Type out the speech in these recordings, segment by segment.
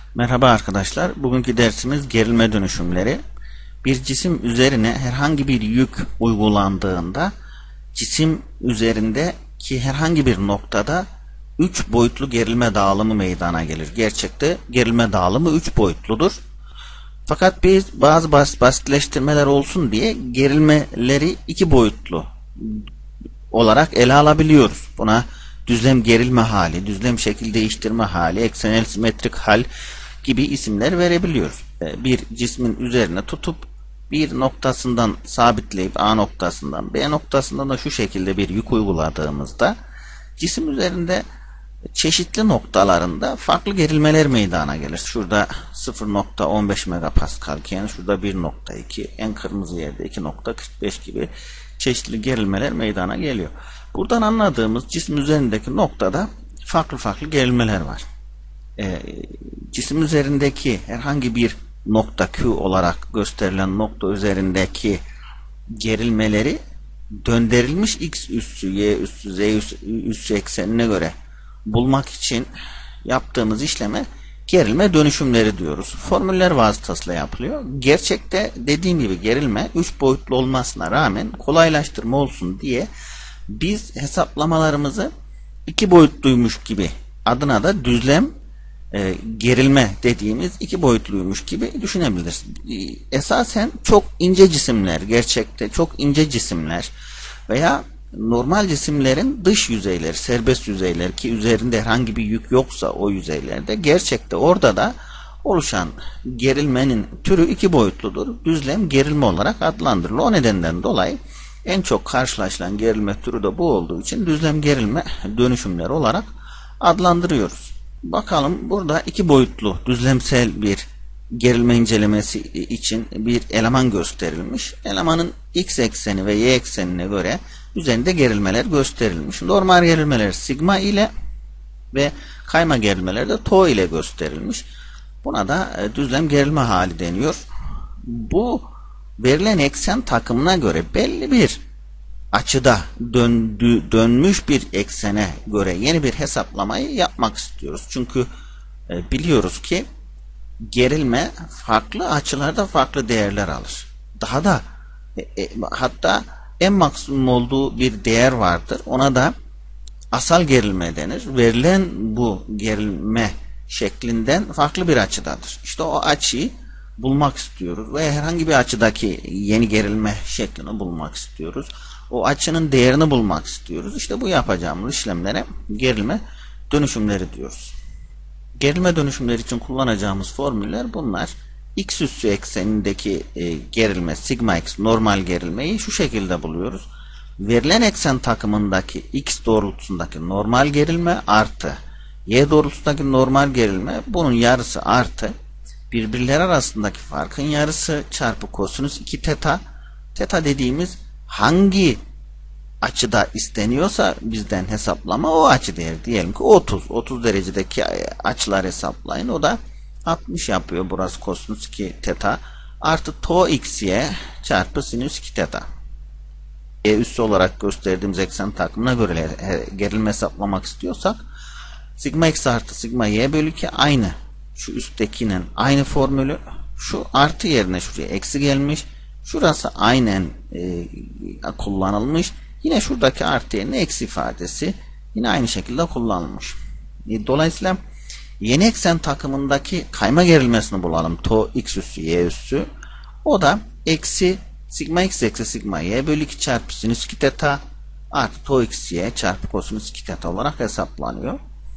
Merhaba arkadaşlar. Bugünkü dersimiz gerilme dönüşümleri. Bir cisim üzerine herhangi bir yük uygulandığında cisim üzerindeki herhangi bir noktada 3 boyutlu gerilme dağılımı meydana gelir. Gerçekte gerilme dağılımı 3 boyutludur. Fakat biz bazı basitleştirmeler olsun diye gerilmeleri 2 boyutlu olarak ele alabiliyoruz. Buna düzlem gerilme hali, düzlem şekil değiştirme hali, eksenel simetrik hal gibi isimler verebiliyoruz. Bir cismin üzerine tutup bir noktasından sabitleyip A noktasından B noktasından da şu şekilde bir yük uyguladığımızda cisim üzerinde çeşitli noktalarında farklı gerilmeler meydana gelir. Şurada 0.15 megapascal iken şurada 1.2, en kırmızı yerde 2.45 gibi çeşitli gerilmeler meydana geliyor. Buradan anladığımız cisim üzerindeki noktada farklı gerilmeler var. Cisim üzerindeki herhangi bir nokta Q olarak gösterilen nokta üzerindeki gerilmeleri döndürülmüş X üssü, Y üssü, Z üssü eksenine göre bulmak için yaptığımız işleme gerilme dönüşümleri diyoruz. Formüller vasıtasıyla yapılıyor. Gerçekte dediğim gibi gerilme 3 boyutlu olmasına rağmen kolaylaştırma olsun diye biz hesaplamalarımızı 2 boyutluymuş gibi, adına da düzlem gerilme dediğimiz 2 boyutluymuş gibi düşünebiliriz. Esasen çok ince cisimler, gerçekte çok ince cisimler veya normal cisimlerin dış yüzeyleri, serbest yüzeyler ki üzerinde herhangi bir yük yoksa o yüzeylerde, gerçekte orada da oluşan gerilmenin türü 2 boyutludur. Düzlem gerilme olarak adlandırılır. O nedenden dolayı en çok karşılaşılan gerilme türü de bu olduğu için düzlem gerilme dönüşümleri olarak adlandırıyoruz. Bakalım, burada 2 boyutlu düzlemsel bir gerilme incelemesi için bir eleman gösterilmiş. Elemanın x ekseni ve y eksenine göre üzerinde gerilmeler gösterilmiş. Normal gerilmeler sigma ile ve kayma gerilmeler de tau ile gösterilmiş. Buna da düzlem gerilme hali deniyor. Bu verilen eksen takımına göre belli bir açıda dönmüş bir eksene göre yeni bir hesaplamayı yapmak istiyoruz. Çünkü biliyoruz ki gerilme farklı açılarda farklı değerler alır. Daha da hatta en maksimum olduğu bir değer vardır. Ona da asal gerilme denir. Verilen bu gerilme şeklinden farklı bir açıdadır. İşte o açıyı bulmak istiyoruz ve herhangi bir açıdaki yeni gerilme şeklini bulmak istiyoruz. O açının değerini bulmak istiyoruz. İşte bu yapacağımız işlemlere gerilme dönüşümleri diyoruz. Gerilme dönüşümleri için kullanacağımız formüller bunlar. X üssü eksenindeki gerilme sigma x normal gerilmeyi şu şekilde buluyoruz. Verilen eksen takımındaki x doğrultusundaki normal gerilme artı y doğrultusundaki normal gerilme, bunun yarısı artı birbirleri arasındaki farkın yarısı çarpı kosinüs 2 teta. Teta dediğimiz hangi açıda isteniyorsa bizden hesaplama, o açı değeri, diyelim ki 30 derecedeki açılar hesaplayın, o da 60 yapıyor. Burası kosinüs 2 teta artı tau xy çarpı sinüs 2 teta. Y üssü olarak gösterdiğimiz eksen takımına göre gerilme hesaplamak istiyorsak sigma x artı sigma y bölü 2 aynı şu üsttekinin aynı formülü, şu artı yerine şuraya eksi gelmiş, şurası aynen kullanılmış, yine şuradaki artı yerine eksi ifadesi yine aynı şekilde kullanılmış. Dolayısıyla yeni eksen takımındaki kayma gerilmesini bulalım. Tau x üssü y üssü, o da eksi sigma x eksi sigma y bölü 2 çarpı sinüs 2 teta artı tau x y çarpı kosinüs 2 teta olarak hesaplanıyor.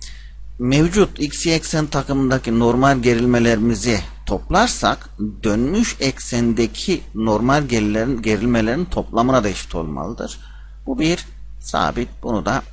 Mevcut x y eksen takımındaki normal gerilmelerimizi toplarsak dönmüş eksendeki normal gerilmelerin toplamına da eşit olmalıdır. Bu bir sabit. Bunu da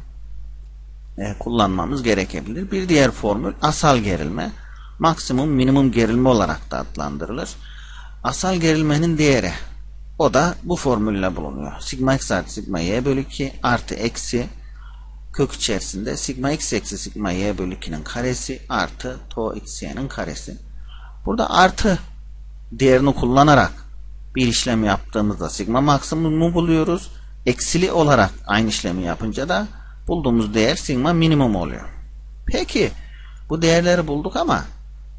kullanmamız gerekebilir. Bir diğer formül asal gerilme. Maksimum minimum gerilme olarak da adlandırılır. Asal gerilmenin değeri, o da bu formülle bulunuyor. Sigma x artı sigma y bölü 2 artı eksi kök içerisinde sigma x eksi sigma y bölü 2'nin karesi artı tau x y'nin karesi. Burada artı değerini kullanarak bir işlem yaptığımızda sigma maksimumu buluyoruz. Eksili olarak aynı işlemi yapınca da bulduğumuz değer sigma minimum oluyor. Peki bu değerleri bulduk ama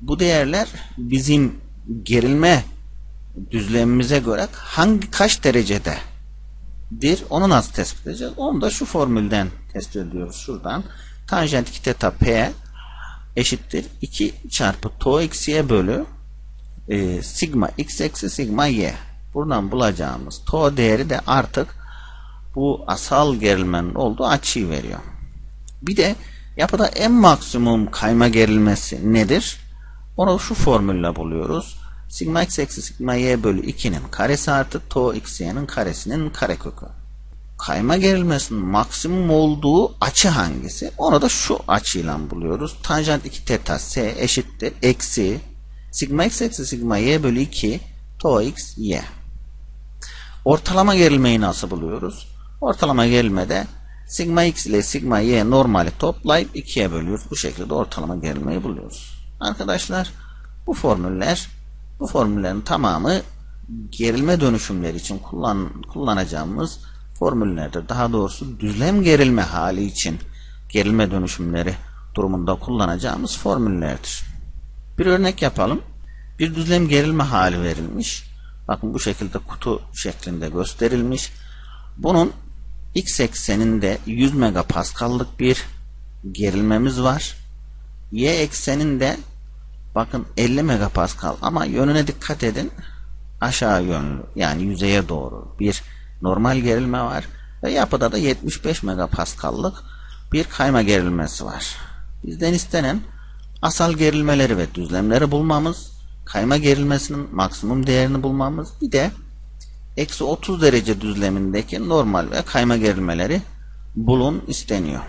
Bu değerler bizim gerilme düzlemimize göre kaç derecededir? Onu nasıl tespit edeceğiz? Onu da şu formülden tespit ediyoruz. Şuradan tanjant 2 teta p eşittir 2 çarpı tau eksi y bölü sigma x eksi sigma y. Buradan bulacağımız tau değeri de artık bu asal gerilmenin olduğu açıyı veriyor. Bir de yapıda en maksimum kayma gerilmesi nedir? Onu şu formülle buluyoruz. Sigma x eksi sigma y bölü 2'nin karesi artı tau x y'nin karesinin karekökü. Kayma gerilmesinin maksimum olduğu açı hangisi? Onu da şu açıyla buluyoruz. Tanjant 2 teta s eşittir eksi sigma x eksi sigma y bölü 2 tau x y. Ortalama gerilmeyi nasıl buluyoruz? Ortalama gerilmede sigma x ile sigma y normali toplayıp 2'ye bölüyoruz. Bu şekilde ortalama gerilmeyi buluyoruz. Arkadaşlar bu formüllerin tamamı gerilme dönüşümleri için kullanacağımız formüllerdir. Daha doğrusu düzlem gerilme hali için gerilme dönüşümleri durumunda kullanacağımız formüllerdir. Bir örnek yapalım. Bir düzlem gerilme hali verilmiş. Bakın bu şekilde kutu şeklinde gösterilmiş. Bunun x ekseninde 100 megapaskallık bir gerilmemiz var. Y ekseninde bakın 50 megapaskal ama yönüne dikkat edin. Aşağı yönlü yani yüzeye doğru bir normal gerilme var. Ve yapıda da 75 megapaskallık bir kayma gerilmesi var. Bizden istenen asal gerilmeleri ve düzlemleri bulmamız, kayma gerilmesinin maksimum değerini bulmamız, bir de eksi 30 derece düzlemindeki normal ve kayma gerilmeleri bulun isteniyor.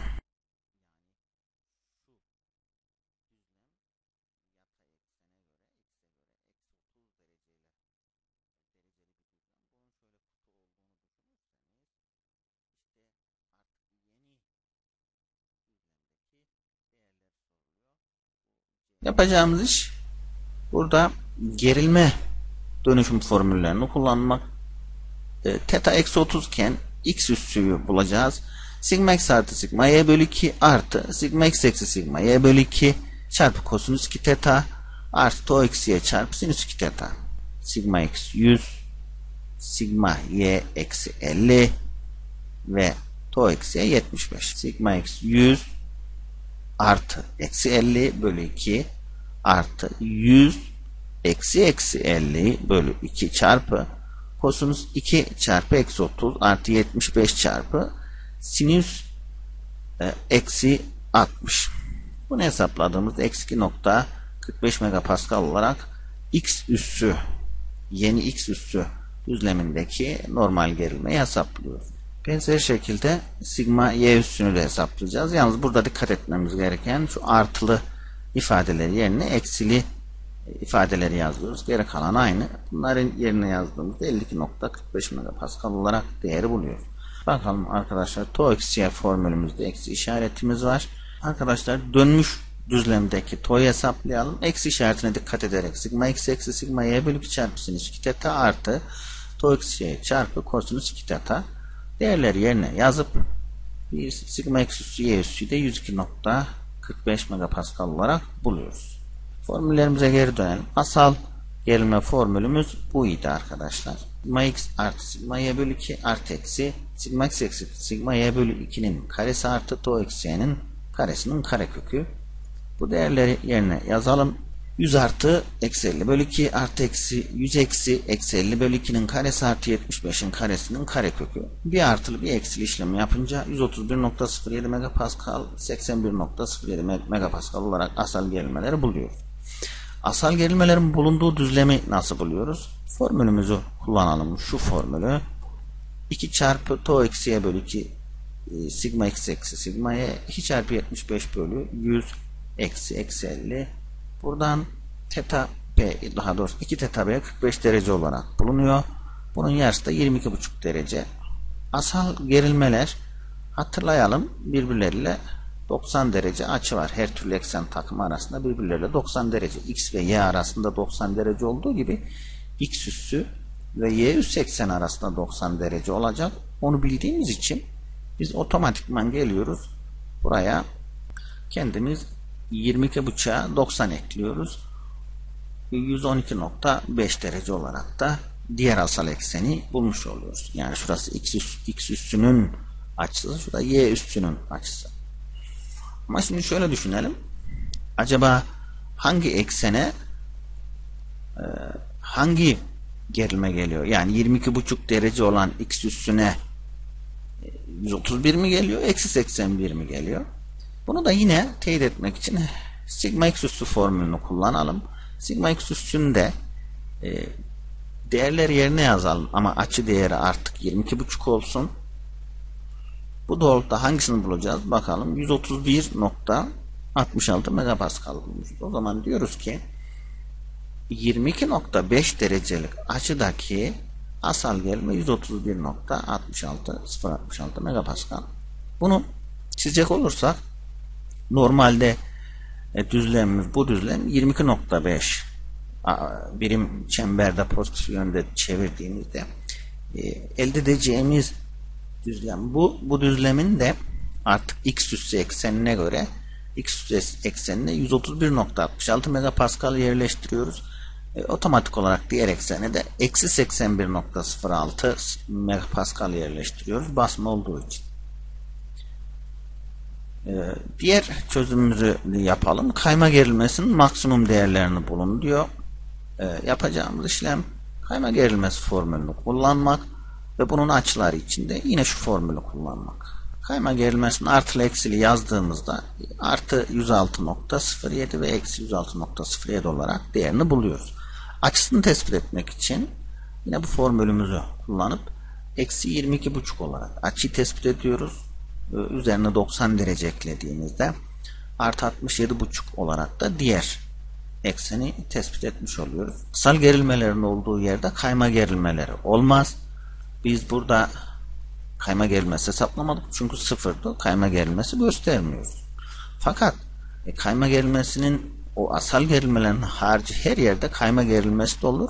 Yapacağımız iş burada gerilme dönüşüm formüllerini kullanmak. Teta eksi 30 iken x üssüyü bulacağız. Sigma x artı sigma y bölü 2 artı sigma x eksi sigma y bölü 2 çarpı kosinüs 2 teta artı tau eksi y çarpı sinüs 2 teta. Sigma x 100, sigma y eksi 50 ve tau eksi y 75. Sigma x 100 artı eksi 50 bölü 2 artı 100 eksi 50 bölü 2 çarpı kosinüs 2 çarpı eksi 30 artı 75 çarpı sinüs eksi 60. Bunu hesapladığımızda eksi 2.45 megapascal olarak x üssü yeni x üssü düzlemindeki normal gerilmeyi hesaplıyoruz. Benzer şekilde sigma y üssünü de hesaplayacağız. Yalnız burada dikkat etmemiz gereken şu artılı ifadeleri yerine eksili ifadeleri yazıyoruz. Geri kalan aynı. Bunların yerine yazdığımızda 52.45 megapascal olarak değeri buluyoruz. Bakalım arkadaşlar, tau eksi y formülümüzde eksi işaretimiz var. Arkadaşlar dönmüş düzlemdeki tau'yu hesaplayalım. Eksi işaretine dikkat ederek sigma x eksi sigma y bölü 2 çarpı sinüs 2 teta artı tau eksi y çarpı kosinüs 2 teta değerleri yerine yazıp bir sigma x üssü y üssü de 102.45 megapascal olarak buluyoruz. Formüllerimize geri dönelim. Asal gerilme formülümüz buydu arkadaşlar. Sigma x artı sigma y bölü 2 artı eksi sigma x eksi sigma y bölü 2'nin karesi artı tau eksi y'nin karesinin karekökü. Bu değerleri yerine yazalım. 100 artı eksi 50 bölü 2 artı eksi 100 eksi 50 bölü 2'nin karesi artı 75'in karesinin karekökü. Bir artılı bir eksili işlemi yapınca 131.07 megapascal 81.07 megapascal olarak asal gerilmeleri buluyoruz. Asal gerilmelerin bulunduğu düzlemi nasıl buluyoruz? Formülümüzü kullanalım. Şu formülü 2 çarpı tau eksi y bölü 2 sigma x eksi sigma y 2 çarpı 75 bölü 100 eksi 50. Buradan teta p, daha doğrusu 2 teta b 45 derece olarak bulunuyor. Bunun yarısı da 22,5 derece. Asal gerilmeler hatırlayalım, birbirleriyle 90 derece açı var. Her türlü eksen takımı arasında birbirleriyle 90 derece. X ve y arasında 90 derece olduğu gibi x üssü ve y üssü eksen arasında 90 derece olacak. Onu bildiğimiz için biz otomatikman geliyoruz. Buraya kendimiz 22,5'a 90 ekliyoruz. 112.5 derece olarak da diğer asal ekseni bulmuş oluyoruz. Yani şurası x üssünün açısı, şurada y üssünün açısı. Ama şimdi şöyle düşünelim. Acaba hangi eksene hangi gerilme geliyor? Yani 22,5 derece olan x üssüne 131 mi geliyor? Eksi 81 mi geliyor? Bunu da yine teyit etmek için sigma x üssü formülünü kullanalım. Sigma x üssünde değerleri yerine yazalım ama açı değeri artık 22,5 olsun. Bu doğrultuda hangisini bulacağız? Bakalım. 131.66 megapascal bulmuşuz. O zaman diyoruz ki 22.5 derecelik açıdaki asal gerilme 131.66 megapascal. Bunu çizecek olursak normalde düzlemimiz, bu düzlem 22.5 birim çemberde pozitif yönde çevirdiğimizde elde edeceğimiz düzlem bu düzlemin de artık x üssü eksenine göre x üssü eksenine 131.66 megapascal yerleştiriyoruz. Otomatik olarak diğer eksene de eksi 81.06 megapascal yerleştiriyoruz basma olduğu için. Diğer çözümümüzü yapalım. Kayma gerilmesinin maksimum değerlerini bulun diyor. Yapacağımız işlem kayma gerilmesi formülünü kullanmak ve bunun açıları içinde yine şu formülü kullanmak. Kayma gerilmesini artılı eksili yazdığımızda artı 106.07 ve eksi 106.07 olarak değerini buluyoruz. Açısını tespit etmek için yine bu formülümüzü kullanıp eksi 22,5 olarak açıyı tespit ediyoruz. Üzerine 90 derece eklediğimizde artı 67,5 olarak da diğer ekseni tespit etmiş oluyoruz. Asal gerilmelerin olduğu yerde kayma gerilmeleri olmaz. Biz burada kayma gerilmesi hesaplamadık çünkü sıfırdı. Kayma gerilmesi göstermiyoruz. Fakat kayma gerilmesinin o asal gerilmelerin harici her yerde kayma gerilmesi de olur.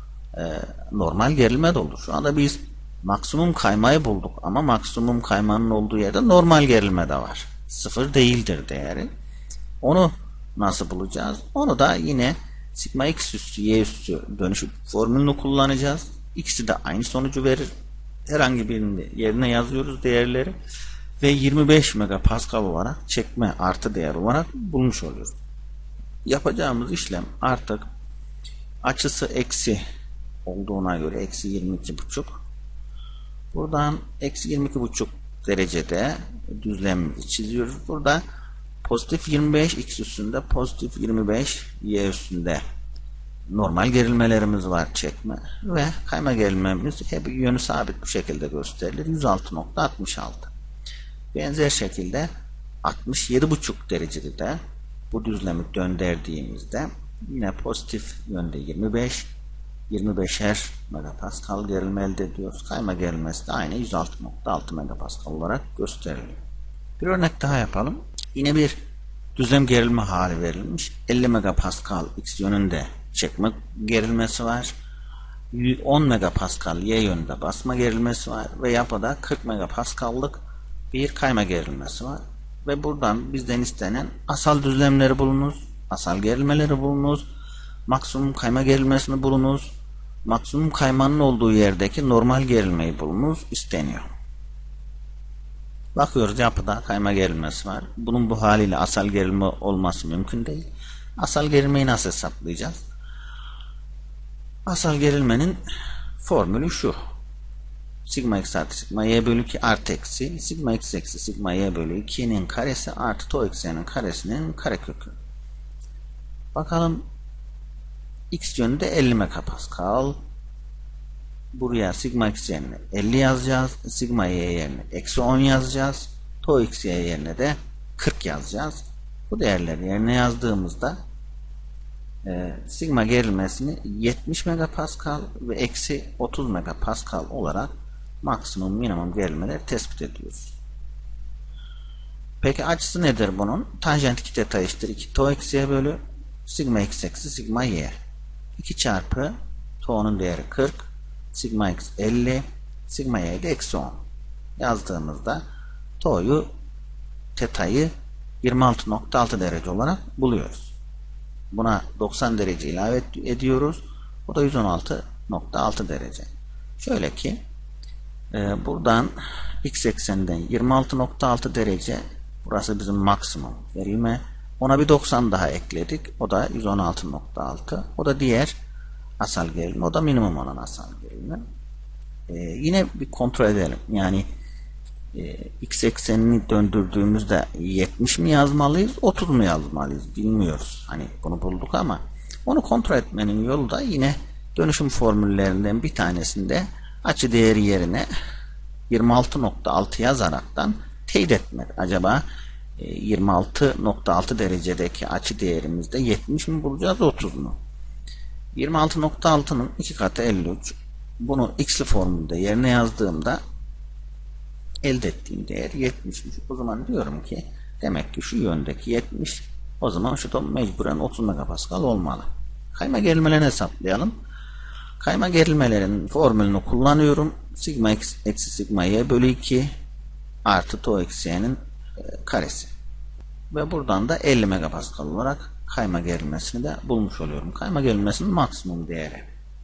Normal gerilme de olur. Şu anda biz maksimum kaymayı bulduk ama maksimum kaymanın olduğu yerde normal gerilme de var. Sıfır değildir değeri. Onu nasıl bulacağız? Onu da yine sigma x üssü y üssü dönüşüm formülünü kullanacağız. İkisi de aynı sonucu verir. Herhangi birini yerine yazıyoruz değerleri ve 25 megapascal olarak çekme artı değer olarak bulmuş oluyoruz. Yapacağımız işlem artık açısı eksi olduğuna göre eksi 22,5. Buradan eksi 22,5 derecede düzlemimizi çiziyoruz. Burada pozitif 25 x üstünde, pozitif 25 y üstünde normal gerilmelerimiz var çekme ve kayma gerilmemiz hep yönü sabit bu şekilde gösterilir. 106.66. Benzer şekilde 67,5 derecede de bu düzlemi döndürdüğümüzde yine pozitif yönde 25'er megapascal gerilme elde ediyoruz. Kayma gerilmesi de aynı 106.6 megapascal olarak gösteriliyor. Bir örnek daha yapalım. Yine bir düzlem gerilme hali verilmiş. 50 megapascal x yönünde çekme gerilmesi var. 10 megapascal y yönünde basma gerilmesi var ve yapıda 40 megapascal'lık bir kayma gerilmesi var. Ve buradan bizden istenen asal düzlemleri bulunuz, asal gerilmeleri bulunuz, maksimum kayma gerilmesini bulunuz, maksimum kaymanın olduğu yerdeki normal gerilmeyi bulunuz isteniyor. Bakıyoruz yapıda kayma gerilmesi var. Bunun bu haliyle asal gerilme olması mümkün değil. Asal gerilmeyi nasıl hesaplayacağız? Asal gerilmenin formülü şu. Sigma x artı sigma y bölü 2 artı eksi sigma x eksi sigma y bölü 2'nin karesi artı tau x'nin karesinin karekökü. Bakalım x yönünde 50 megapascal. Buraya sigma x yerine 50 yazacağız. Sigma y yerine eksi 10 yazacağız. Tau x y yerine de 40 yazacağız. Bu değerleri yerine yazdığımızda sigma gerilmesini 70 megapascal ve eksi 30 megapascal olarak maksimum minimum gerilmeleri tespit ediyoruz. Peki açısı nedir bunun? Tanjant 2 teta eşittir 2 tau x y bölü sigma x eksi sigma y. 2 çarpı tau'nun değeri 40, sigma x 50, sigma y de eksi 10 yazdığımızda teta'yı 26.6 derece olarak buluyoruz. Buna 90 derece ilave ediyoruz. O da 116.6 derece. Şöyle ki buradan x ekseninden 26.6 derece, burası bizim maksimum gerilme. Ona bir 90 daha ekledik. O da 116.6. O da diğer asal gerilme. O da minimum olan asal gerilme. Yine bir kontrol edelim. Yani x eksenini döndürdüğümüzde 70 mi yazmalıyız, 30 mu yazmalıyız bilmiyoruz. Hani bunu bulduk ama onu kontrol etmenin yolu da yine dönüşüm formüllerinden bir tanesinde açı değeri yerine 26.6 yazaraktan teyit etmek. Acaba 26.6 derecedeki açı değerimizde 70 mi bulacağız, 30 mu? 26.6'nın 2 katı 53. Bunu x'li formülde yerine yazdığımda elde ettiğim değer 70'miş. O zaman diyorum ki demek ki şu yöndeki 70, o zaman şu da mecburen 30 megapascal olmalı. Kayma gerilmelerini hesaplayalım. Kayma gerilmelerin formülünü kullanıyorum. Sigma x eksi sigma y bölü 2 artı tau eksi y'nin karesi. Ve buradan da 50 megapascal olarak kayma gerilmesini de bulmuş oluyorum. Kayma gerilmesinin maksimum değeri.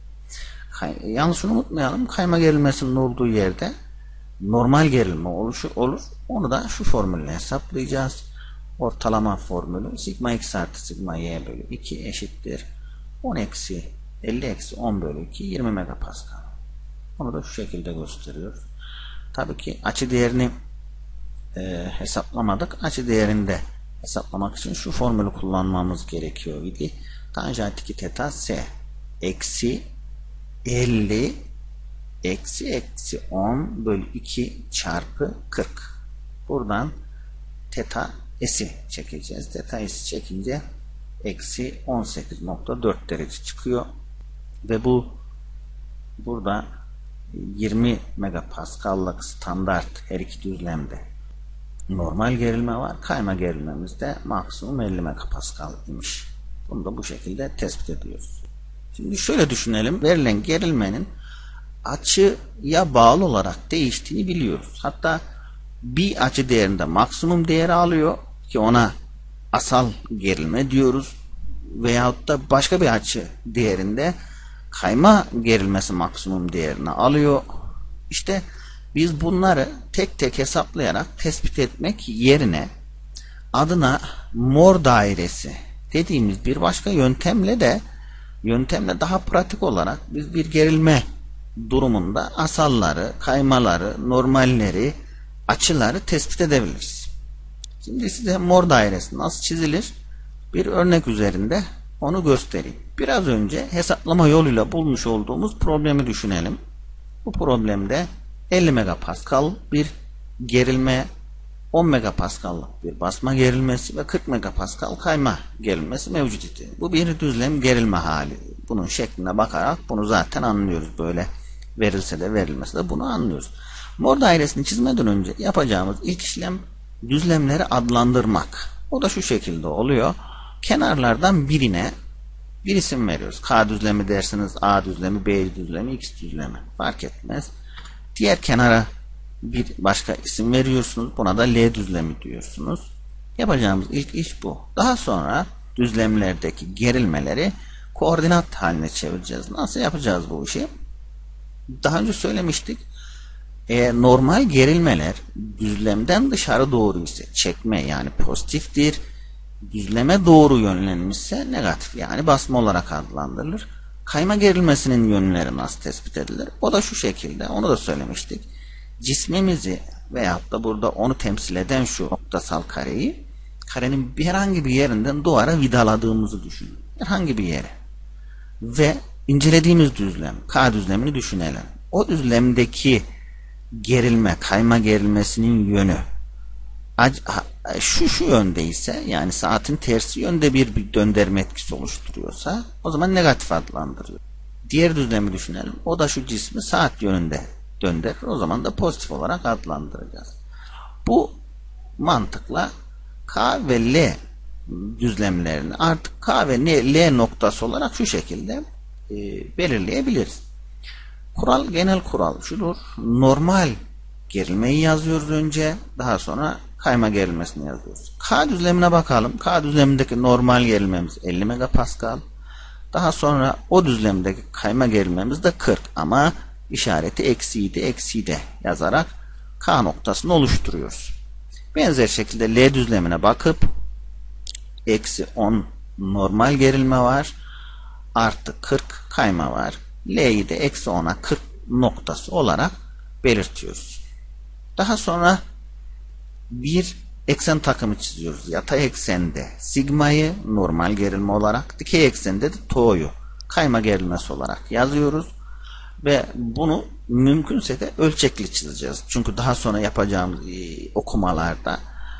Yalnız şunu unutmayalım. Kayma gerilmesinin olduğu yerde normal gerilme oluşu olur. Onu da şu formülle hesaplayacağız. Ortalama formülü sigma x artı sigma y bölü 2 eşittir 10 eksi 50 eksi 10 bölü 2 20 megapascal. Onu da şu şekilde gösteriyoruz. Tabii ki açı değerini hesaplamadık. Açı değerini de hesaplamak için şu formülü kullanmamız gerekiyor idi. Tanjant 2 teta s eksi 50 eksi 10 bölü 2 çarpı 40. Buradan teta s'i çekeceğiz. Teta s'i çekince eksi 18.4 derece çıkıyor. Ve bu burada 20 megapascal'lık standart her iki düzlemde normal gerilme var. Kayma gerilmemizde maksimum 50 megapascal imiş. Bunu da bu şekilde tespit ediyoruz. Şimdi şöyle düşünelim. Verilen gerilmenin açıya bağlı olarak değiştiğini biliyoruz. Hatta bir açı değerinde maksimum değeri alıyor ki ona asal gerilme diyoruz. Veyahut da başka bir açı değerinde kayma gerilmesi maksimum değerini alıyor. İşte biz bunları tek tek hesaplayarak tespit etmek yerine adına Mohr dairesi dediğimiz bir başka yöntemle daha pratik olarak biz bir gerilme durumunda asalları, kaymaları, normalleri, açıları tespit edebiliriz. Şimdi size Mohr dairesi nasıl çizilir? Bir örnek üzerinde onu göstereyim. Biraz önce hesaplama yoluyla bulmuş olduğumuz problemi düşünelim. Bu problemde 50 megapascal bir gerilme, 10 megapascal'lık bir basma gerilmesi ve 40 megapascal kayma gerilmesi mevcut idi. Bu bir düzlem gerilme hali. Bunun şekline bakarak bunu zaten anlıyoruz. Böyle verilse de verilmese de bunu anlıyoruz. Mohr dairesini çizmeden önce yapacağımız ilk işlem düzlemleri adlandırmak. O da şu şekilde oluyor. Kenarlardan birine bir isim veriyoruz. K düzlemi dersiniz, A düzlemi, B düzlemi, X düzlemi. Fark etmez. Diğer kenara bir başka isim veriyorsunuz. Buna da L düzlemi diyorsunuz. Yapacağımız ilk iş bu. Daha sonra düzlemlerdeki gerilmeleri koordinat haline çevireceğiz. Nasıl yapacağız bu işi? Daha önce söylemiştik. Normal gerilmeler düzlemden dışarı doğru ise çekme yani pozitiftir. Düzleme doğru yönlenmişse negatif yani basma olarak adlandırılır. Kayma gerilmesinin yönleri nasıl tespit edilir? O da şu şekilde. Onu da söylemiştik. Cismimizi veyahut da burada onu temsil eden şu noktasal kareyi karenin herhangi bir yerinden duvara vidaladığımızı düşünün. Herhangi bir yere. Ve incelediğimiz düzlem, K düzlemini düşünelim. O düzlemdeki gerilme, kayma gerilmesinin yönü şu yönde ise yani saatin tersi yönde bir döndürme etkisi oluşturuyorsa o zaman negatif adlandırıyor. Diğer düzlemi düşünelim. O da şu cismi saat yönünde döndürür. O zaman da pozitif olarak adlandıracağız. Bu mantıkla K ve L düzlemlerini artık K ve L noktası olarak şu şekilde belirleyebiliriz. Genel kural şudur. Normal gerilmeyi yazıyoruz önce. Daha sonra kayma gerilmesini yazıyoruz. K düzlemine bakalım. K düzlemindeki normal gerilmemiz 50 megapascal. Daha sonra o düzlemdeki kayma gerilmemiz de 40 ama işareti eksiydi, eksi de yazarak K noktasını oluşturuyoruz. Benzer şekilde L düzlemine bakıp eksi 10 normal gerilme var. Artı 40 kayma var. L'yi de eksi 10'a 40 noktası olarak belirtiyoruz. Daha sonra bir eksen takımı çiziyoruz. Yatay eksende sigmayı normal gerilme olarak, dikey eksende de to'yu kayma gerilmesi olarak yazıyoruz. Ve bunu mümkünse de ölçekli çizeceğiz. Çünkü daha sonra yapacağımız okumalarda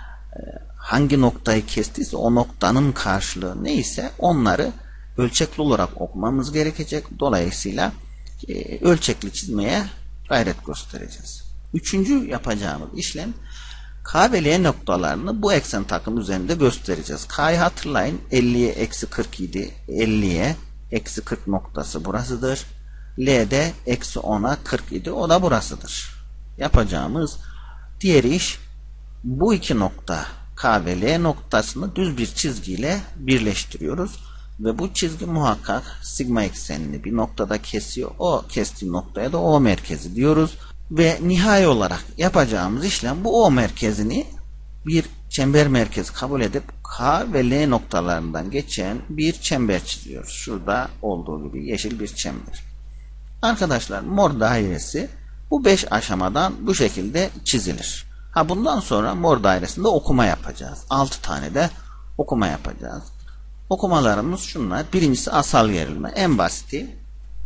hangi noktayı kestiyse o noktanın karşılığı neyse onları ölçekli olarak okumamız gerekecek. Dolayısıyla ölçekli çizmeye gayret göstereceğiz. Üçüncü yapacağımız işlem K ve L noktalarını bu eksen takım üzerinde göstereceğiz. K'yı hatırlayın, 50'ye eksi 47, 50'ye eksi 40 noktası burasıdır. L'de eksi 10'a 40 idi, o da burasıdır. Yapacağımız diğer iş bu iki nokta K ve L noktasını düz bir çizgiyle birleştiriyoruz. Ve bu çizgi muhakkak sigma eksenini bir noktada kesiyor. O kestiği noktaya da O merkezi diyoruz. Ve nihai olarak yapacağımız işlem bu O merkezini bir çember merkezi kabul edip K ve L noktalarından geçen bir çember çiziyoruz. Şurada olduğu gibi yeşil bir çember. Arkadaşlar mor dairesi bu 5 aşamadan bu şekilde çizilir. Bundan sonra mor dairesinde okuma yapacağız. 6 tane de okuma yapacağız. Okumalarımız şunlar. Birincisi asal gerilme. En basiti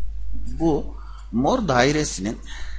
bu mor dairesinin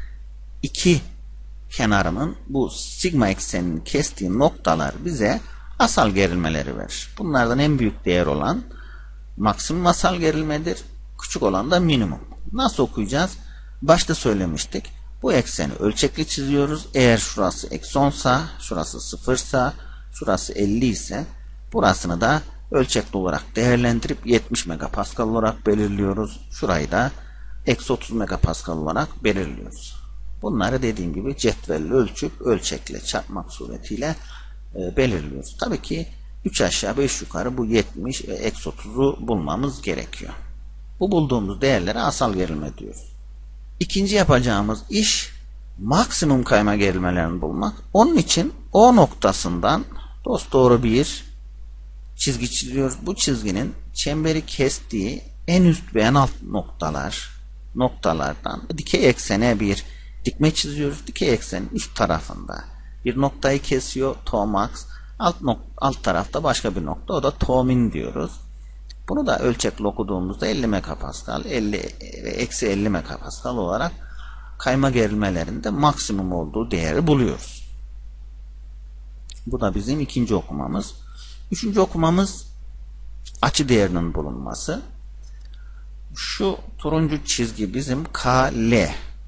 iki kenarının bu sigma eksenini kestiği noktalar bize asal gerilmeleri verir. Bunlardan en büyük değer olan maksimum asal gerilmedir. Küçük olan da minimum. Nasıl okuyacağız? Başta söylemiştik. Bu ekseni ölçekli çiziyoruz. Eğer şurası eksi 10 sa, şurası 0 sa, şurası 50 ise burasını da ölçekli olarak değerlendirip 70 megapascal olarak belirliyoruz. Şurayı da eksi 30 megapascal olarak belirliyoruz. Bunları dediğim gibi cetvelle ölçüp ölçekle çarpmak suretiyle belirliyoruz. Tabii ki 3 aşağı 5 yukarı bu 70 ve eksi 30'u bulmamız gerekiyor. Bu bulduğumuz değerlere asal gerilme diyoruz. İkinci yapacağımız iş maksimum kayma gerilmelerini bulmak. Onun için O noktasından dosdoğru bir çizgi çiziyoruz. Bu çizginin çemberi kestiği en üst ve en alt noktalardan dikey eksene bir dikme çiziyoruz. Dikey eksenin üst tarafında bir noktayı kesiyor to max. Alt tarafta başka bir nokta. O da to min diyoruz. Bunu da ölçekli okuduğumuzda 50 megapascal, 50 ve eksi 50 megapascal olarak kayma gerilmelerinde maksimum olduğu değeri buluyoruz. Bu da bizim ikinci okumamız. Üçüncü okumamız açı değerinin bulunması. Şu turuncu çizgi bizim KL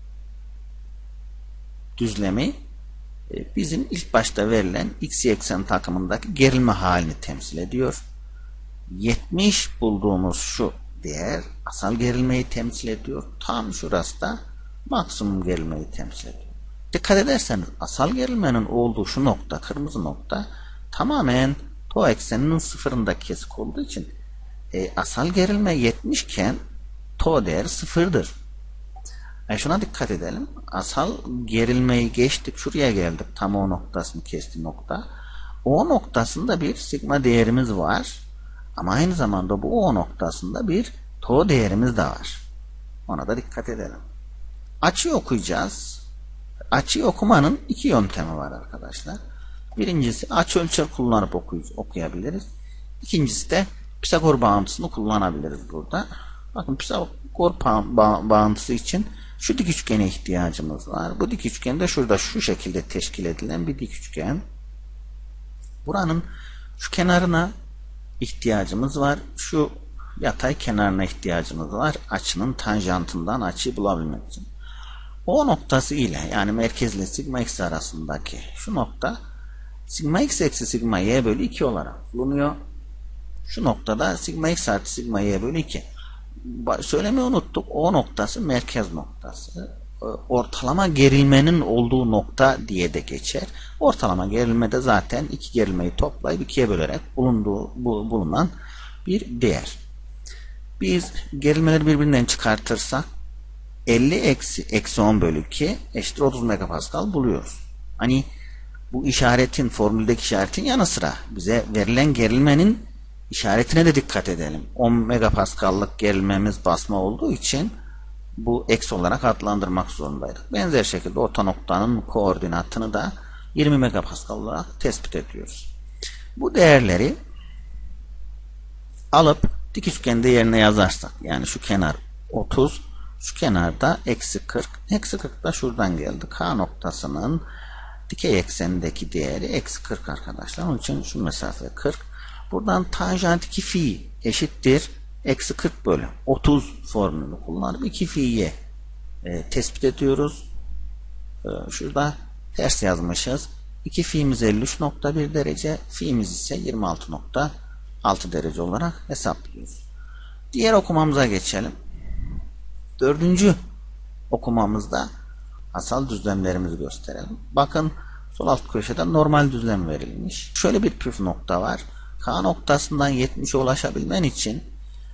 düzlemi bizim ilk başta verilen x eksen takımındaki gerilme halini temsil ediyor. 70 bulduğumuz şu değer asal gerilmeyi temsil ediyor. Tam şurası da maksimum gerilmeyi temsil ediyor. Dikkat ederseniz asal gerilmenin olduğu şu nokta, kırmızı nokta tamamen to ekseninin sıfırında kesik olduğu için asal gerilme 70 iken to değeri sıfırdır. Şuna dikkat edelim. Asal gerilmeyi geçtik. Şuraya geldik. Tam o noktasını kesti nokta. O noktasında bir sigma değerimiz var. Ama aynı zamanda bu O noktasında bir to değerimiz de var. Ona da dikkat edelim. Açıyı okuyacağız. Açıyı okumanın iki yöntemi var arkadaşlar. Birincisi açı ölçer kullanıp okuyabiliriz. İkincisi de Pisagor bağıntısını kullanabiliriz burada. Bakın Pisagor bağıntısı için şu dik üçgene ihtiyacımız var. Bu dik üçgen de şurada şu şekilde teşkil edilen bir dik üçgen. Buranın şu kenarına ihtiyacımız var. Şu yatay kenarına ihtiyacımız var. Açının tanjantından açıyı bulabilmek için. O noktası ile yani merkezle sigma x arasındaki şu nokta sigma x eksi sigma y bölü 2 olarak bulunuyor. Şu noktada sigma x artı sigma y bölü 2. Söylemeyi unuttuk. O noktası merkez noktası. ortalama gerilmenin olduğu nokta diye de geçer. Ortalama gerilmede zaten iki gerilmeyi toplayıp ikiye bölerek bulunan bir değer. Biz gerilmeleri birbirinden çıkartırsak 50 eksi 10 bölü 2 eşittir 30 megapascal buluyoruz. Hani bu işaretin, formüldeki işaretin yanı sıra bize verilen gerilmenin işaretine de dikkat edelim. 10 megapascal'lık gerilmemiz basma olduğu için bu eksi olarak adlandırmak zorundaydık. Benzer şekilde orta noktanın koordinatını da 20 megapascal olarak tespit ediyoruz. Bu değerleri alıp dik üçgende yerine yazarsak, yani şu kenar 30, şu kenarda eksi 40, eksi 40 da şuradan geldi. K noktasının dikey eksenindeki değeri eksi 40 arkadaşlar. Onun için şu mesafe 40. Buradan tanjant 2 fi eşittir eksi 40 bölü 30 formülünü kullanıp 2 fi'yi tespit ediyoruz. Şurada ters yazmışız. 2 fi'miz 53.1 derece, fi'miz ise 26.6 derece olarak hesaplıyoruz. Diğer okumamıza geçelim. Dördüncü okumamızda asal düzlemlerimizi gösterelim. Bakın sol alt köşede normal düzlem verilmiş. Şöyle bir püf nokta var. K noktasından 70'e ulaşabilmen için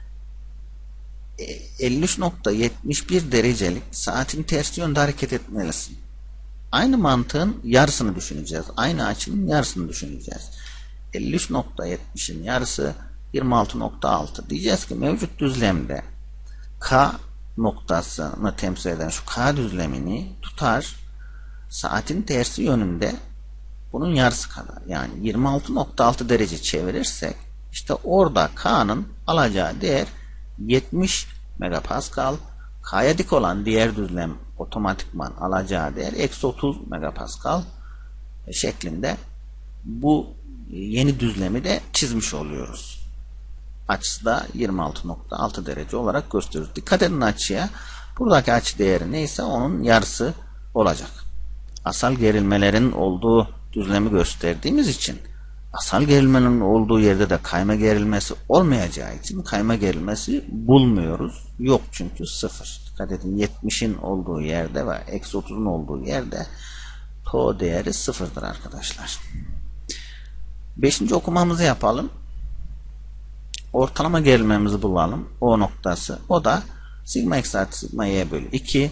53.71 derecelik saatin tersi yönde hareket etmelisin. Aynı mantığın yarısını düşüneceğiz. Aynı açının yarısını düşüneceğiz. 53.70'in yarısı 26.6. Diyeceğiz ki mevcut düzlemde K noktasını temsil eden şu K düzlemini tutar, saatin tersi yönünde bunun yarısı kadar, yani 26.6 derece çevirirsek işte orada K'nın alacağı değer 70 megapascal, K'ya dik olan diğer düzlem otomatikman alacağı değer eksi 30 megapascal şeklinde bu yeni düzlemi de çizmiş oluyoruz. Açısı da 26.6 derece olarak gösteriyoruz. Dikkat edin açıya. Buradaki açı değeri neyse onun yarısı olacak. Asal gerilmelerin olduğu düzlemi gösterdiğimiz için asal gerilmenin olduğu yerde de kayma gerilmesi olmayacağı için kayma gerilmesi bulmuyoruz. Yok çünkü sıfır. Dikkat edin 70'in olduğu yerde ve eksi 30'un olduğu yerde to değeri sıfırdır arkadaşlar. Beşinci okumamızı yapalım. Ortalama gerilmemizi bulalım. O noktası. O da sigma x artı sigma y bölü 2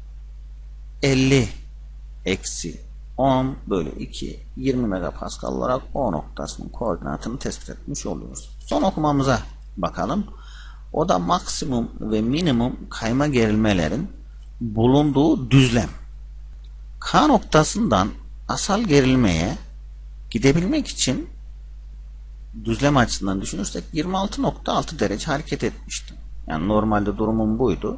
50 eksi 10 bölü 2 20 megapascal olarak o noktasının koordinatını tespit etmiş oluyoruz. Son okumamıza bakalım. O da maksimum ve minimum kayma gerilmelerin bulunduğu düzlem. K noktasından asal gerilmeye gidebilmek için düzlem açısından düşünürsek 26.6 derece hareket etmiştim. Yani normalde durumum buydu.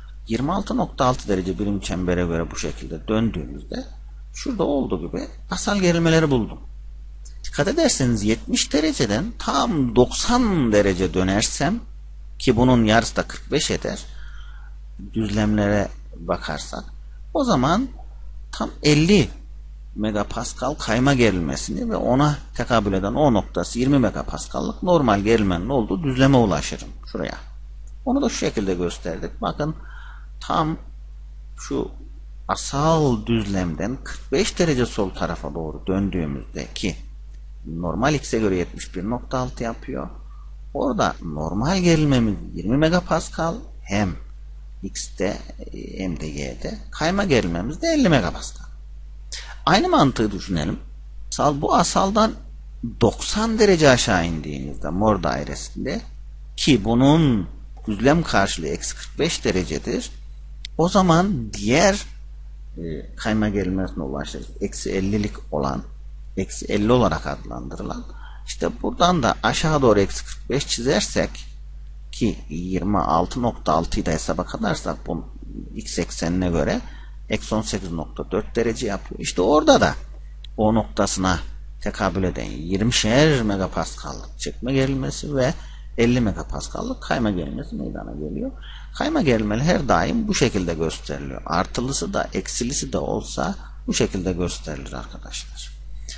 26.6 derece birim çembere göre bu şekilde döndüğümüzde şurada olduğu gibi asal gerilmeleri buldum. Dikkat ederseniz 70 dereceden tam 90 derece dönersem, ki bunun yarısı da 45 eder, düzlemlere bakarsak o zaman tam 50 megapascal kayma gerilmesini ve ona tekabül eden o noktası 20 megapascal'lık normal gerilmenin olduğu düzleme ulaşırım. Şuraya. Onu da şu şekilde gösterdik. Bakın tam şu asal düzlemden 45 derece sol tarafa doğru döndüğümüzde, ki normal x'e göre 71.6 yapıyor. Orada normal gerilmemiz 20 megapascal, hem x'te hem de y'de, kayma gerilmemiz de 50 megapascal. Aynı mantığı düşünelim. Bu asaldan 90 derece aşağı indiğinizde mor dairesinde, ki bunun düzlem karşılığı eksi 45 derecedir. O zaman diğer kayma gerilmesine ulaşırız. Eksi 50'lik olan, eksi 50 olarak adlandırılan. İşte buradan da aşağı doğru eksi 45 çizersek, ki 26.6'yı da hesaba katarsak bu x eksenine göre eksi 18.4 derece yapıyor. İşte orada da o noktasına tekabül eden 20'şer megapascal'lık çekme gerilmesi ve 50 megapascal'lık kayma gerilmesi meydana geliyor. Kayma gerilmeleri her daim bu şekilde gösteriliyor. Artılısı da eksilisi de olsa bu şekilde gösterilir arkadaşlar.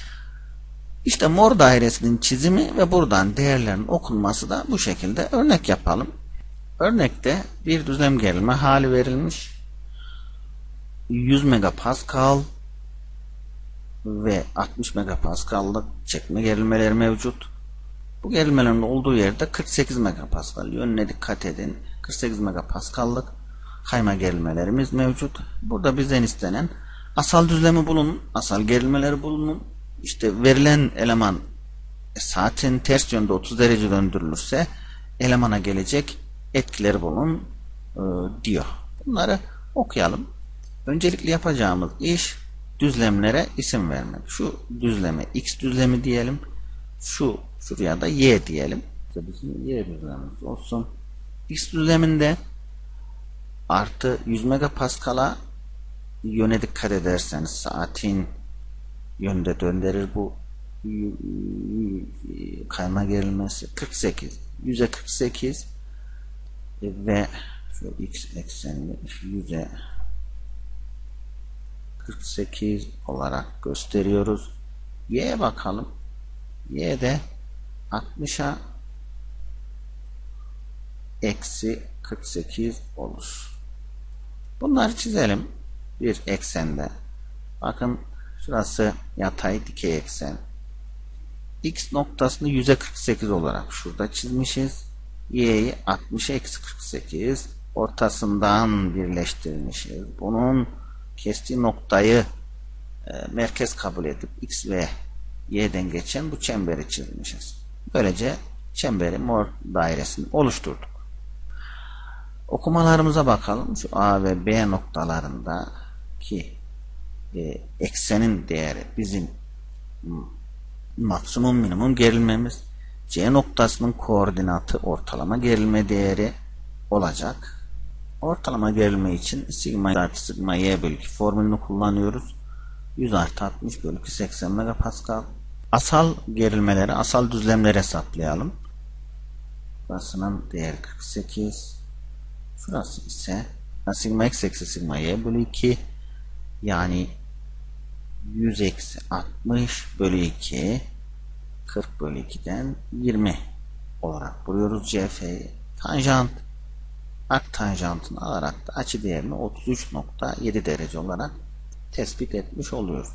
İşte mor dairesinin çizimi ve buradan değerlerin okunması da bu şekilde. Örnek yapalım. Örnekte bir düzlem gerilme hali verilmiş. 100 megapascal ve 60 megapascal'lık çekme gerilmeleri mevcut. Bu gerilmelerin olduğu yerde 48 megapascal, yönüne dikkat edin. 48 megapascal'lık kayma gerilmelerimiz mevcut. Burada bizden istenen asal düzlemi bulunun, asal gerilmeleri bulunun. İşte verilen eleman saatin ters yönde 30 derece döndürülürse elemana gelecek etkileri bulun diyor. Bunları okuyalım. Öncelikle yapacağımız iş düzlemlere isim vermek. Şu düzleme X düzlemi diyelim. Şuraya da Y diyelim. Bizim Y düzlemimiz olsun. X düzleminde artı 100 megapascal'a yöne dikkat ederseniz saatin yönde döndürür bu kayma gerilmesi 48. 100'e 48 ve şu X eksenini 100'e 48 olarak gösteriyoruz. Y'ye bakalım. Y'de 60'a eksi 48 olur. Bunları çizelim. Bir eksende. Bakın şurası yatay dikey eksen. X noktasını 100'e 48 olarak şurada çizmişiz. Y'yi 60'a eksi 48 ortasından birleştirmişiz. Bunun kestiği noktayı merkez kabul edip X ve Y'den geçen bu çemberi çizmişiz. Böylece çemberi mor dairesini oluşturduk. Okumalarımıza bakalım. Şu A ve B noktalarındaki eksenin değeri bizim maksimum minimum gerilmemiz. C noktasının koordinatı ortalama gerilme değeri olacak. Ortalama gerilme için sigma artı sigma y bölü 2 formülünü kullanıyoruz. 100 artı 60 bölü 2 80 megapascal. Asal gerilmeleri, asal düzlemleri hesaplayalım. Burasının değeri 48. Şurası ise sigma x eksi sigma y bölü 2 yani 100 eksi 60 bölü 2 40 bölü 2'den 20 olarak buluyoruz CF'yi. Tanjant arctanjantını alarak da açı değerini 33.7 derece olarak tespit etmiş oluyoruz.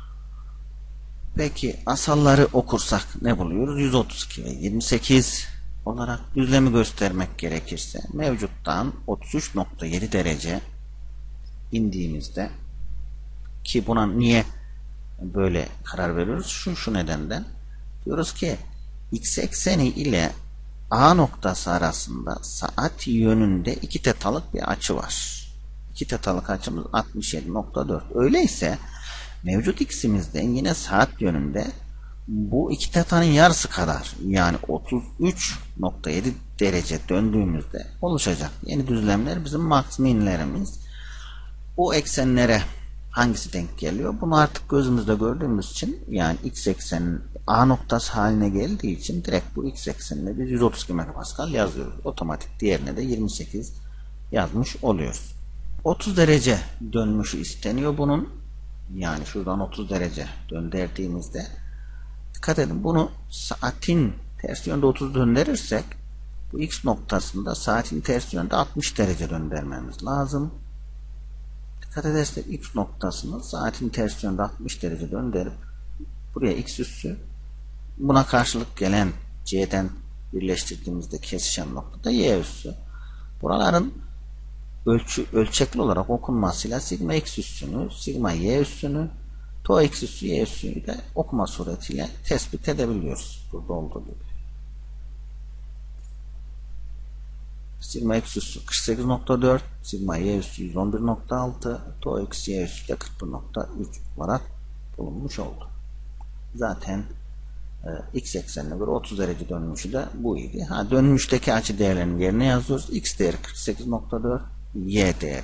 Peki asalları okursak ne buluyoruz? 132 ve 28 olarak düzlemi göstermek gerekirse mevcuttan 33.7 derece indiğimizde, ki buna niye böyle karar veriyoruz? Şu nedenden diyoruz ki x ekseni ile A noktası arasında saat yönünde 2 tetalık bir açı var. 2 tetalık açımız 67.4. Öyleyse mevcut x'imizden yine saat yönünde bu 2 tetanın yarısı kadar yani 33.7 derece döndüğümüzde oluşacak yeni düzlemler bizim maksimumlerimiz. O eksenlere hangisi denk geliyor? Bunu artık gözümüzde gördüğümüz için, yani x eksenin A noktası haline geldiği için direkt bu x eksenine biz 132 megapascal yazıyoruz. Otomatik diğerine de 28 yazmış oluyoruz. 30 derece dönmüşü isteniyor bunun. Yani şuradan 30 derece döndürdüğümüzde dikkat edin, bunu saatin ters yönde 30 döndürürsek bu x noktasında saatin ters yönde 60 derece döndürmemiz lazım. Dikkat edersek x noktasını saatin ters yönde 60 derece döndürüp buraya x üssü, buna karşılık gelen c'den birleştirdiğimizde kesişen noktada y üssü. Buraların ölçekli olarak okunmasıyla sigma x üssünü, sigma y üssünü, to x üssü y üssünü de okuma suretiyle tespit edebiliyoruz. Burada olduğu gibi. Sigma x üssü 48.4, sigma y üssü 111.6, to x y üssü de 41.3 olarak bulunmuş oldu. Zaten x eksenine göre 30 derece dönmüşü de bu idi. Dönmüşteki açı değerlerinin yerine yazıyoruz. X değeri 48.4, y değeri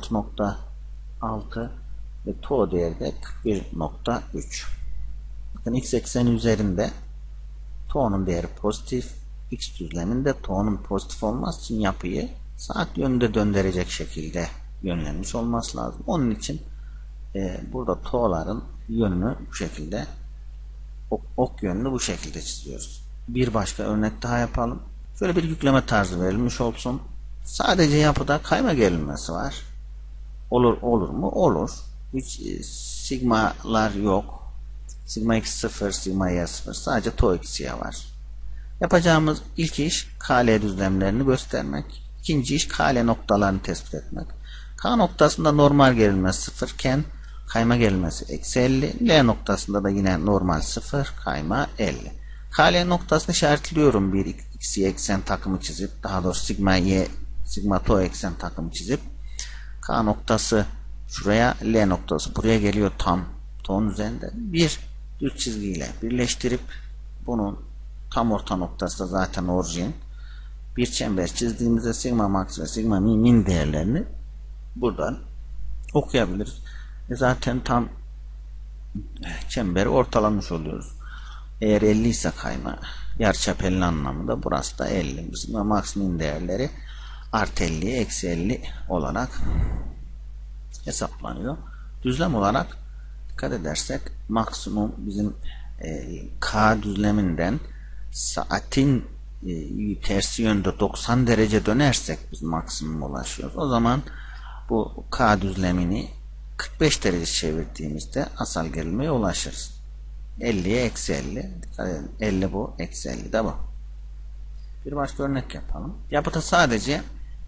116.6 ve to değeri de 41.3. Bakın x ekseni üzerinde to'nun değeri pozitif. X düzleminde to'nun pozitif olması için yapıyı saat yönünde döndürecek şekilde yönlenmiş olması lazım. Onun için burada to'ların yönünü bu şekilde, ok yönünü bu şekilde çiziyoruz. Bir başka örnek daha yapalım. Şöyle bir yükleme tarzı verilmiş olsun. Sadece yapıda kayma gerilmesi var. olur mu? Olur. Hiç sigmalar yok. Sigma x 0, sigma y 0. Sadece tau x y var. Yapacağımız ilk iş KL düzlemlerini göstermek. İkinci iş KL noktalarını tespit etmek. K noktasında normal gerilmesi 0 iken kayma gerilmesi eksi 50. L noktasında da yine normal 0, kayma 50. KL noktasını işaretliyorum, bir x y eksen takımı çizip, daha doğrusu sigma y sigma tau eksen takımı çizip, K noktası şuraya, L noktası buraya geliyor, tam tau'nun üzerinde bir düz çizgiyle birleştirip bunun tam orta noktası da zaten orijin. Bir çember çizdiğimizde sigma max ve sigma min değerlerini buradan okuyabiliriz. Zaten tam çemberi ortalamış oluyoruz. Eğer 50 ise kayma yarıçapelli anlamında, burası da 50. Sigma max min değerleri artı 50'ye eksi 50 olarak hesaplanıyor. Düzlem olarak dikkat edersek maksimum bizim K düzleminden saatin tersi yönde 90 derece dönersek biz maksimum ulaşıyoruz. O zaman bu K düzlemini 45 derece çevirdiğimizde asal gerilmeye ulaşırız. 50'ye eksi 50. Dikkat edin. 50 bu. Eksi 50 de bu. Bir başka örnek yapalım. Yapıda sadece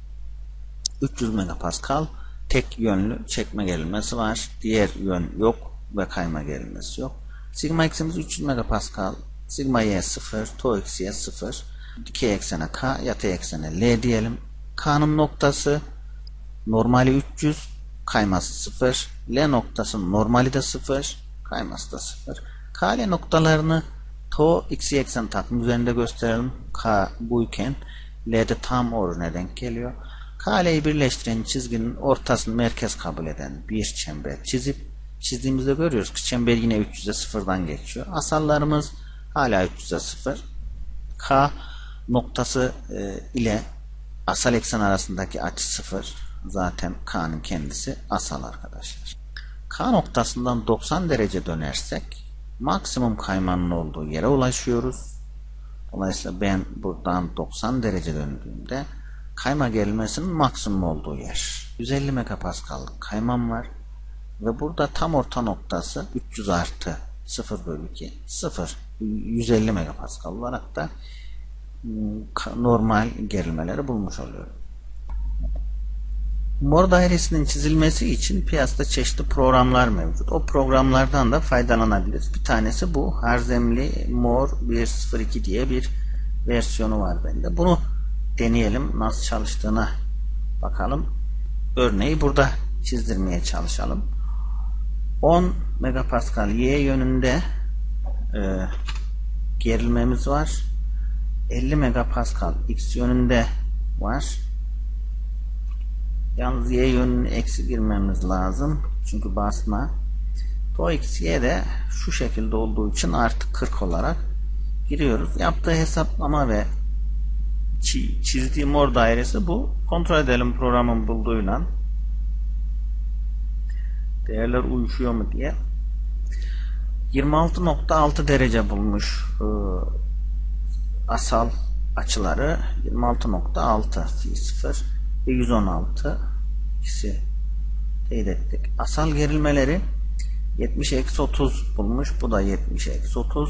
300 megapascal tek yönlü çekme gerilmesi var. Diğer yön yok ve kayma gerilmesi yok. Sigma x'imiz 300 megapascal. Sigma y 0. Tau x y 0. Dikey eksene K, yatay eksene L diyelim. K'nın noktası normali 300, kayması 0. L noktasının normali de 0, kayması da 0. KL noktalarını tau x eksen takım üzerinde gösterelim. K buyken L'de tam orijine denk geliyor. KL'yi birleştiren çizginin ortasını merkez kabul eden bir çember çizip, çizdiğimizde görüyoruz ki çember yine 300'e 0'dan geçiyor. Asallarımız hala 300'e 0. K noktası ile asal eksen arasındaki açı 0. Zaten K'nın kendisi asal arkadaşlar. K noktasından 90 derece dönersek maksimum kaymanın olduğu yere ulaşıyoruz. Dolayısıyla ben buradan 90 derece döndüğümde kayma gerilmesinin maksimum olduğu yer. 150 megapaskallık kaymam var. Ve burada tam orta noktası 300 artı 0 bölü 2 0. 150 megapaskal olarak da normal gerilmeleri bulmuş oluyorum. Mor dairesinin çizilmesi için piyasada çeşitli programlar mevcut. O programlardan da faydalanabiliriz. Bir tanesi bu. Harzemli Mor 1.02 diye bir versiyonu var bende. Bunu deneyelim. Nasıl çalıştığına bakalım. Örneği burada çizdirmeye çalışalım. 10 megapascal y yönünde gerilmemiz var. 50 megapascal x yönünde var. Yalnız y yönünü eksi girmemiz lazım. Çünkü basma. Tau x y de şu şekilde olduğu için artı 40 olarak giriyoruz. Yaptığı hesaplama ve çizdiği mor dairesi bu. Kontrol edelim programın bulduğuyla. Değerler uyuşuyor mu diye. 26.6 derece bulmuş asal açıları. 26.6 fi 0 ve 116 ikisi teyit ettik. Asal gerilmeleri 70-30 bulmuş. Bu da 70-30.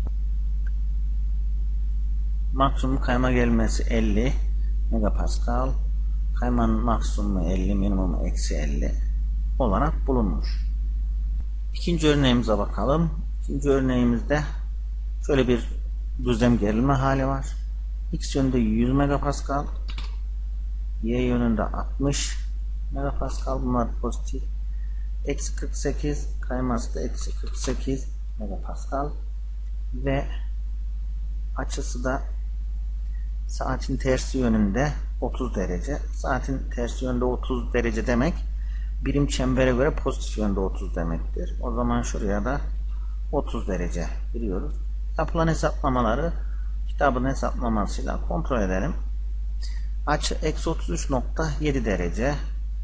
Maksimum kayma gerilmesi 50 megapascal. Kaymanın maksimumu 50, minimumu eksi 50 olarak bulunmuş. İkinci örneğimize bakalım. İkinci örneğimizde şöyle bir düzlem gerilme hali var. X yönünde 100 megapascal, Y yönünde 60 megapascal, bunlar pozitif. Eksi 48, kayması da eksi 48 megapascal ve açısı da saatin tersi yönünde 30 derece. Saatin tersi yönünde 30 derece demek birim çembere göre pozitif yönde 30 demektir. O zaman şuraya da 30 derece giriyoruz. Yapılan hesaplamaları kitabın hesaplamasıyla kontrol edelim. Açı eksi 33.7 derece.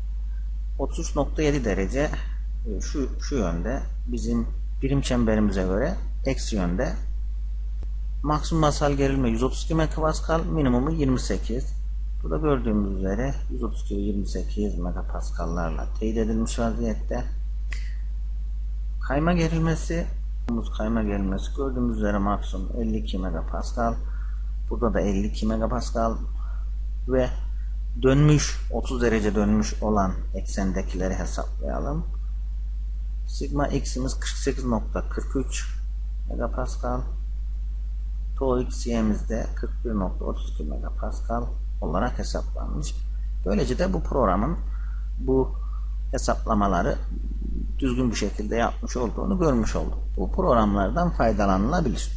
33.7 derece şu yönde, bizim birim çemberimize göre eksi yönde. Maksimum asal gerilme 132 megapascal, minimumu 28. Burada gördüğümüz üzere 132-28 megapaskallarla teyit edilmiş vaziyette. Kayma gerilmesi, gördüğümüz üzere maksimum 52 megapaskal. Burada da 52 megapaskal ve dönmüş 30 derece dönmüş olan eksendekileri hesaplayalım. Sigma x'imiz 48.43 megapascal. Tau x'imiz de 41.32 megapascal olarak hesaplanmış. Böylece de bu programın bu hesaplamaları düzgün bir şekilde yapmış olduğunu görmüş olduk. Bu programlardan faydalanılabilir.